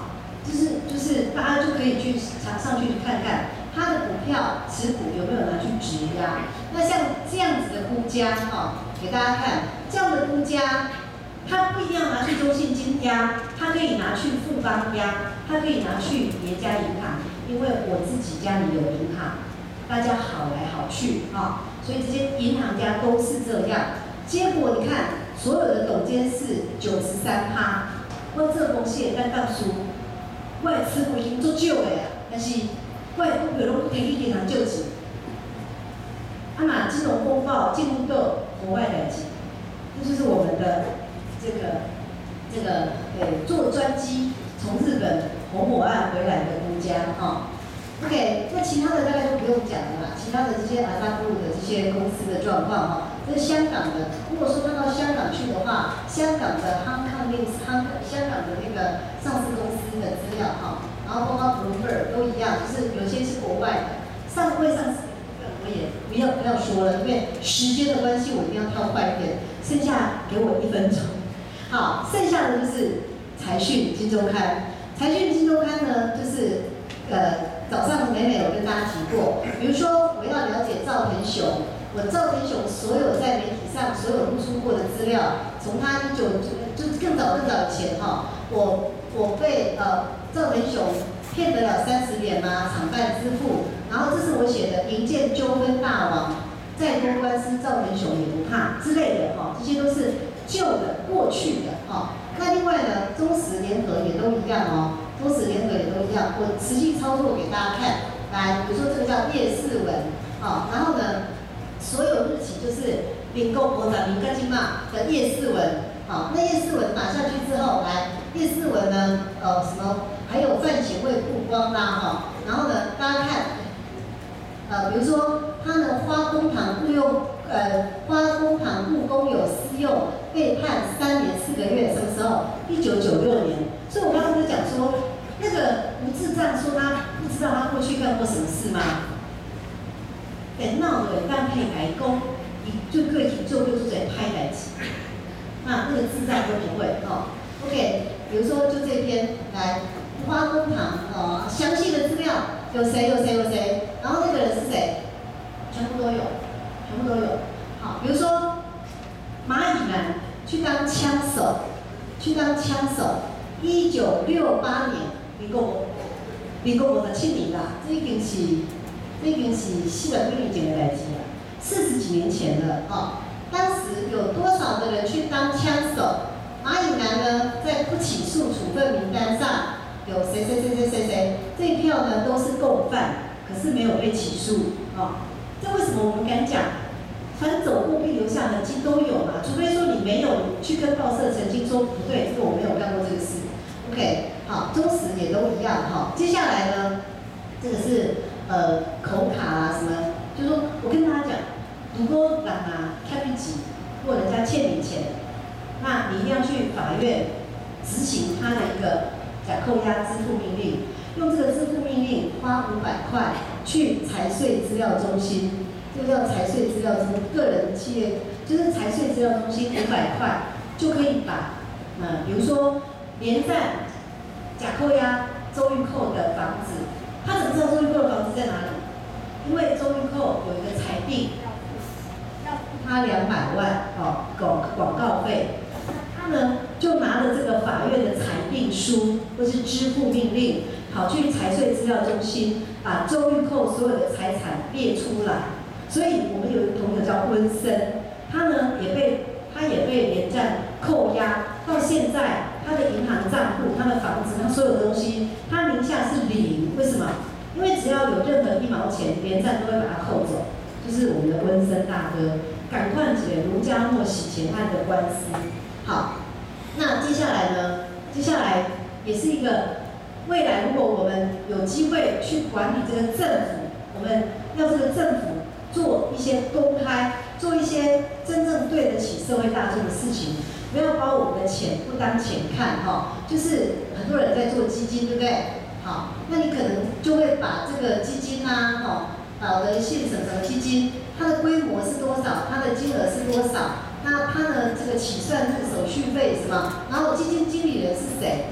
就是就是大家就可以去上上去看看它的股票持股有没有拿去质押。那像这样子的估价哦，给大家看，这样的估价，它不一定要拿去中信金押，它可以拿去富邦押，它可以拿去别家银行，因为我自己家里有银行，大家好来好去啊、哦，所以这些银行家都是这样。结果你看，所有的董监事九十三趴，我这公司也在告诉，我的持股已经足少的啊，但是我的股票拢不提去银行借钱。啊嘛，金融风暴进入到国外代志，这就是我们的这个这个诶坐专机从日本红火岸回来的估价哈。OK， 那其他的大概就不用讲了啦，其他的这些阿萨布鲁的这些公司的状况哈，这是香港的。如果说到香港去的话，香港的 Hong Kong News， 香港的那个上市公司的资料哈，然后包括 Bloomberg 都一样，就是有些是国外的，上会上市的部分我也不要不要说了，因为时间的关系，我一定要跳快一点，剩下给我一分钟。好，剩下的就是财讯金周刊，财讯金周刊呢，就是呃。早上美美有跟大家提过，比如说我要了解赵田雄，我赵田雄所有在媒体上所有露出过的资料，从他一九就更早更早以前哈，我我被呃赵田雄骗得了三十点吗？厂办支付，然后这是我写的营建纠纷大王，再多官司赵田雄也不怕之类的哈，这些都是旧的过去的哈。那另外呢，中时联合也都一样哦。中时联合也都一样，我实际操作给大家看。来，比如说这个叫叶世文，哦，然后呢，所有日期就是民国五十年到今嘛的叶世文，好、哦，那叶世文打下去之后，来叶世文呢，呃，什么还有范闲会曝光啦，哈、哦，然后呢，大家看，呃，比如说他呢，花工厂雇用，呃，花工厂雇工有私用，被判三年四个月，什么时候？一九九六年。所以我刚刚不是讲说，那个吴志藏说他不知道他过去干过什么事吗？在闹的但配白工，你就个体做就是在拍代志，那那个智障都不会哦。OK， 比如说就这篇来花工厂哦，详细的资料有谁有谁有谁，然后那个人是谁，全部都有，全部都有。好，比如说蚂蚁男去当枪手，去当枪手。一九六八年，民国民国五十七年啦，这已经是这已经是四十几年前的代志了，四十几年前了哦。当时有多少的人去当枪手？蚂蚁男呢，在不起诉处分名单上有谁谁谁谁谁谁，这一票呢都是共犯，可是没有被起诉哦。这为什么我们敢讲？反走过必留下痕迹都有嘛，除非说你没有去跟报社澄清说不对，这个我没有干过这个事。OK， 好，中时也都一样哈。接下来呢，这个是呃口卡啊什么，就是说我跟大家讲，如果人啊欠你钱，或人家欠你钱，那你一定要去法院执行他的一个假扣押支付命令，用这个支付命令花五百块去财税资料中心。这个叫财税资料中心，个人企业就是财税资料中心五百块就可以把，呃，比如说连战、假扣押、周玉蔻的房子，他怎么知道周玉蔻的房子在哪里？因为周玉蔻有一个裁定，要付他两百万哦广广告费，他呢就拿了这个法院的裁定书或是支付命令，跑去财税资料中心把周玉蔻所有的财产列出来。所以我们有一个朋友叫温森，他呢也被他也被连战扣押，到现在他的银行账户、他的房子、他所有东西，他名下是零。为什么？因为只要有任何一毛钱，连战都会把它扣走。就是我们的温森大哥，赶快解卢家诺洗钱案的官司。好，那接下来呢？接下来也是一个未来，如果我们有机会去管理这个政府，我们要这个政府。做一些公开，做一些真正对得起社会大众的事情，不要把我们的钱不当钱看哈、哦。就是很多人在做基金，对不对？好，那你可能就会把这个基金啊，哈、哦，保德信什么基金，它的规模是多少，它的金额是多少，那它的这个起算日、手续费什么，然后基金经理人是谁？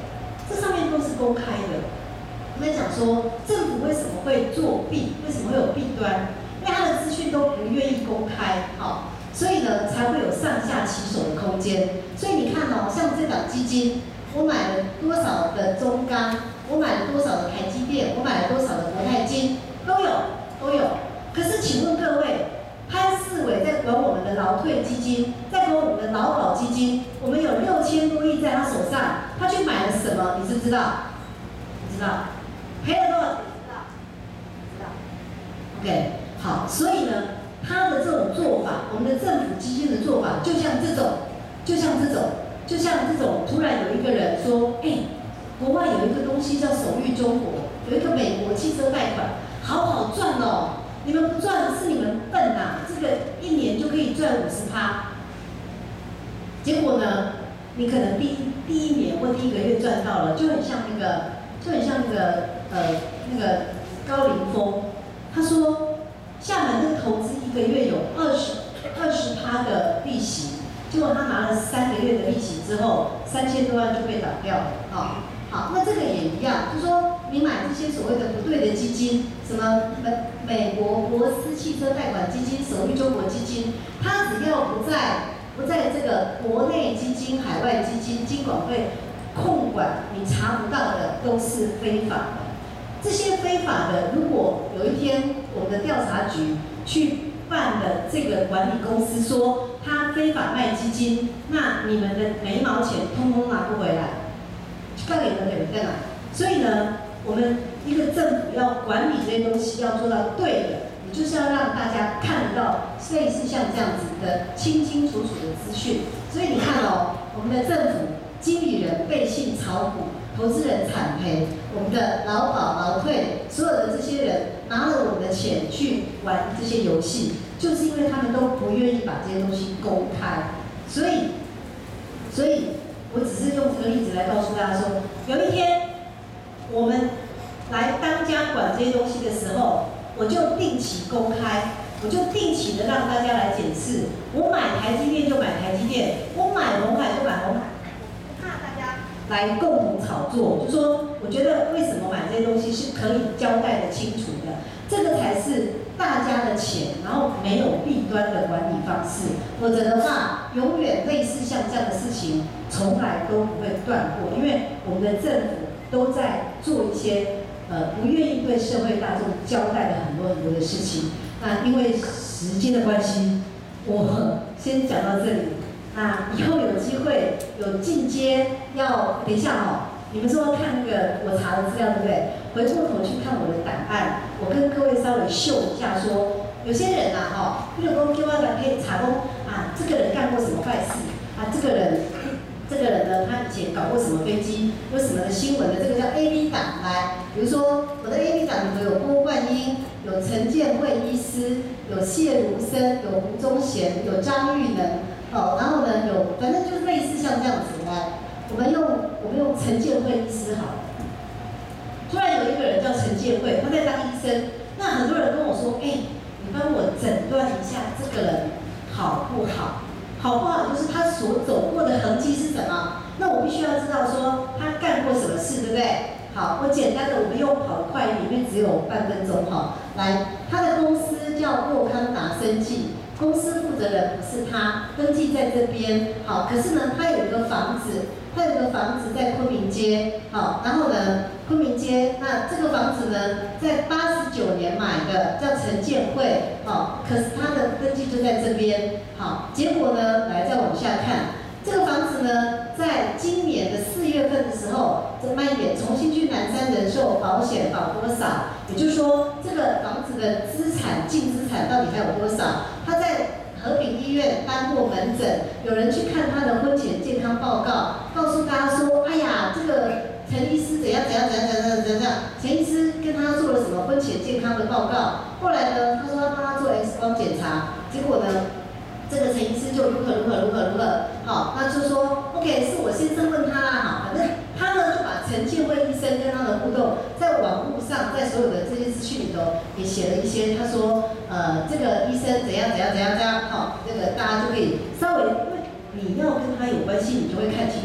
这上面都是公开的。我们讲说政府为什么会作弊，为什么会有弊端？因为它的资讯都不愿意公开，好，所以呢才会有上下其手的空间。所以你看哦，像这档基金，我买了多少的中钢，我买了多少的台积电，我买了多少的国泰金，都有都有。可是请问各位，潘世伟在管我们的劳退基金，在管我们的劳保基金，我们有六千多亿在他手上，他去买了什么？你知不知道？你知道？赔了多少钱？知道？知道 ？OK， 好，所以呢，他的这种做法，我们的政府基金的做法，就像这种，就像这种，就像这种，突然有一个人说，哎、欸，国外有一个东西叫首遇中国，有一个美国汽车贷款，好好赚哦。你们不赚是你们笨呐、啊，这个一年就可以赚五十趴。结果呢，你可能第一第一年或第一个月赚到了，就很像那个，就很像那个呃那个高凌风，他说厦门那个投资一个月有二十二十趴的利息，结果他拿了三个月的利息之后，三千多万就被倒掉了啊。哦好，那这个也一样，就是说你买这些所谓的不对的基金，什么美美国博斯汽车贷款基金、首遇中国基金，它只要不在不在这个国内基金、海外基金、金管会控管，你查不到的都是非法的。这些非法的，如果有一天我们的调查局去办的这个管理公司说他非法卖基金，那你们的每一毛钱通通拿不回来。到底能给在哪？所以呢，我们一个政府要管理这些东西，要做到对的，你就是要让大家看得到类似像这样子的清清楚楚的资讯。所以你看哦，我们的政府经理人背信炒股，投资人惨赔，我们的劳保、劳退，所有的这些人拿了我们的钱去玩这些游戏，就是因为他们都不愿意把这些东西公开。所以，所以。我只是用这个例子来告诉大家说，有一天我们来当家管这些东西的时候，我就定期公开，我就定期的让大家来检视。我买台积电就买台积电，我买鸿海就买鸿海，不怕大家来共同炒作。就说我觉得为什么买这些东西是可以交代的清楚的，这个才是大家的钱，然后没有弊端的管理方式。否则的话，永远类似像这样的事情。从来都不会断过，因为我们的政府都在做一些呃不愿意对社会大众交代的很多很多的事情。那因为时间的关系，我先讲到这里。那以后有机会有进阶要等一下哦，你们说看那个我查的资料对不对？回过头去看我的档案，我跟各位稍微秀一下说，有些人啊哈、哦，比如说叫我来可以查说啊，这个人干过什么坏事啊，这个人。这个人呢，他以前搞过什么飞机，有什么的新闻的，这个叫 A B 档来。比如说我的 A B 档里头有郭冠英，有陈建慧医师，有谢如生，有胡宗贤，有张玉能，哦，然后呢有，反正就是类似像这样子来。我们用我们用陈建慧医师好了。突然有一个人叫陈建慧，他在当医生，那很多人跟我说，哎、欸，你帮我诊断一下这个人好不好？好不好？就是他所走过的痕迹是什么？那我必须要知道说他干过什么事，对不对？好，我简单的，我们用跑快一点，因为只有半分钟哈。来，他的公司叫沃康达生技，公司负责人不是他，登记在这边。好，可是呢，他有一个房子，他有一个房子在昆明街。好，然后呢，昆明街，那这个房子呢，在八十九年买的，叫陈建慧。好，可是他的登记就在这边。好，结果呢，来再往下看，这个房子呢，在今年的四月份的时候，再慢一点，重新去南山人寿保险保多少？也就是说，这个房子的资产净资产到底还有多少？他在和平医院当过门诊，有人去看他的婚前健康报告，告诉大家说，哎呀，这个陈医师怎样怎样怎样怎样怎样怎样，陈医师跟他做了什么婚前健康的报告？后来呢，他说他帮他做 X 光检查，结果呢？这个陈医师就如何如何如何如何，好，那就说 OK 是我先生问他啦，好，反正他呢就把陈建慧医生跟他的互动，在网络上，在所有的这些资讯里头也写了一些，他说呃这个医生怎样怎样怎样怎样，好，这个大家就可以稍微，因为你要跟他有关系，你就会看清楚。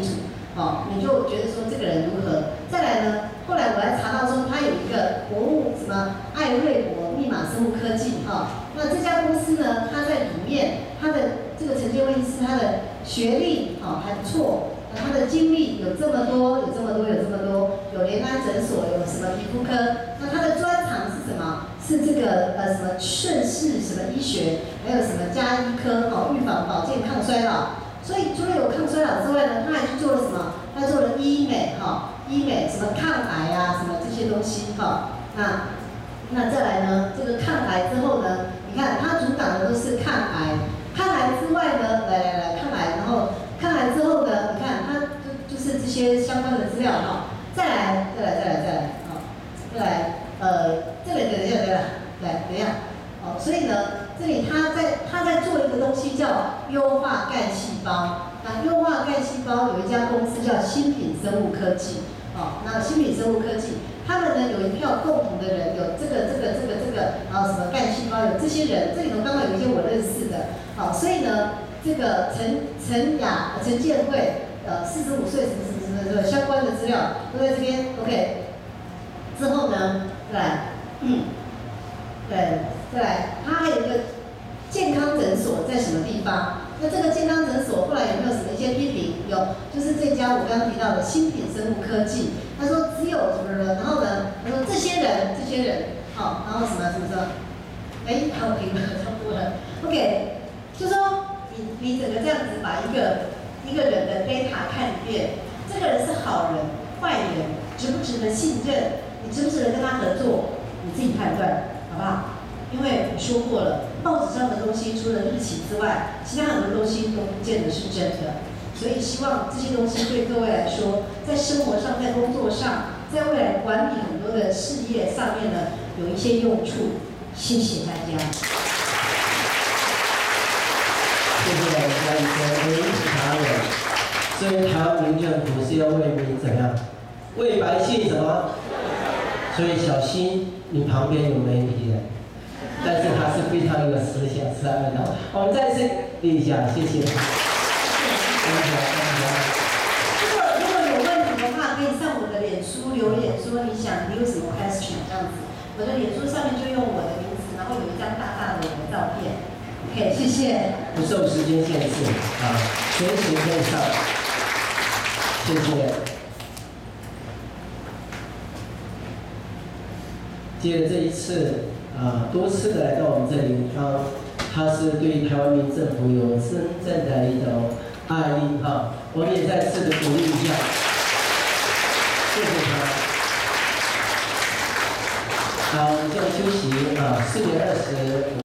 哦，你就觉得说这个人如何？再来呢，后来我还查到说，他有一个国务什么艾瑞博密码生物科技哈、哦，那这家公司呢，它在里面，它的这个陈建威医师，他的学历哦还不错，那他的经历有这么多，有这么多，有这么多，有联安诊所，有什么皮肤科，那他的专长是什么？是这个呃什么顺势什么医学，还有什么加医科哦，预防保健抗衰老。所以除了有抗衰老之外呢，他还去做了什么？他做了医美哈、哦，医美什么抗癌啊，什么这些东西哈、哦。那那再来呢，这个抗癌之后呢，你看他主打的都是抗癌，抗癌之外呢，来来来抗癌，然后抗癌之后呢，你看他就就是这些相关的资料哈、哦。再来再来再来再来啊、哦，再来呃，这里等一下等一下，来等一下。哦，所以呢，这里他在他在做一个东西叫优化干细胞。那优化干细胞有一家公司叫新品生物科技。哦，那新品生物科技，他们呢有一票共同的人，有这个这个这个这个，然后什么干细胞，有这些人，这里头刚好有一些我认识的。好、哦，所以呢，这个陈陈雅陈建慧，呃，四十五岁什么什么什么什么相关的资料都在这边。OK， 之后呢，来，嗯，对。再来，它还有一个健康诊所在什么地方？那这个健康诊所后来有没有什么一些批评？有，就是这家我刚刚提到的新品生物科技，他说只有什么人，然后呢，他说这些人，这些人，好、哦，然后什么什么什么，哎，好评了，差不多了。OK， 就说你你整个这样子把一个一个人的 data 看一遍，这个人是好人、坏人，值不值得信任？你值不值得跟他合作？你自己判断，好不好？因为我说过了，报纸上的东西除了日期之外，其他很多东西都不见得是真的。所以希望这些东西对各位来说，在生活上、在工作上、在未来管理很多的事业上面呢，有一些用处。谢谢大家。 谢谢嘉义哥，民茶委。所以台湾民政府是要为民怎样？为百姓什么？所以小心你旁边有媒体人。但是他是非常有思想、是爱的。我们再次立一下，谢谢。 如果如果有问题的话，可以上我的脸书留言说你想你有什么 question 这样子。我的脸书上面就用我的名字，然后有一张大大的我的照片。OK， 谢谢。 不受时间限制啊，随时可以上。谢谢。接着这一次。啊，多次的来到我们这里，他他是对台湾民政府有真正的一种爱意哈，我们也再次的鼓励一下，谢谢他。好，我们现在休息啊，四点二十。